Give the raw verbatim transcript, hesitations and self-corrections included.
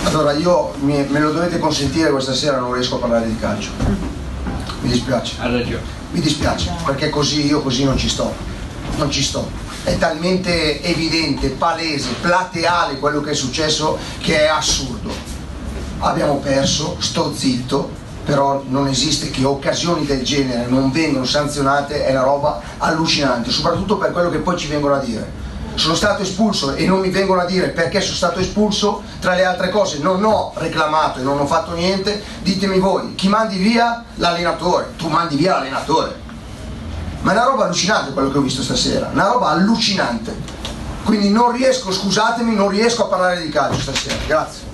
Allora io mi, me lo dovete consentire, questa sera non riesco a parlare di calcio. Mi dispiace. Ha ragione. Mi dispiace, perché così io così non ci sto. Non ci sto. È talmente evidente, palese, plateale quello che è successo che è assurdo. Abbiamo perso, sto zitto, però non esiste che occasioni del genere non vengono sanzionate, è una roba allucinante, soprattutto per quello che poi ci vengono a dire. Sono stato espulso e non mi vengono a dire perché sono stato espulso, tra le altre cose non ho reclamato e non ho fatto niente, ditemi voi, chi mandi via? L'allenatore, tu mandi via l'allenatore. Ma è una roba allucinante quello che ho visto stasera, una roba allucinante. Quindi non riesco, scusatemi, non riesco a parlare di calcio stasera, grazie.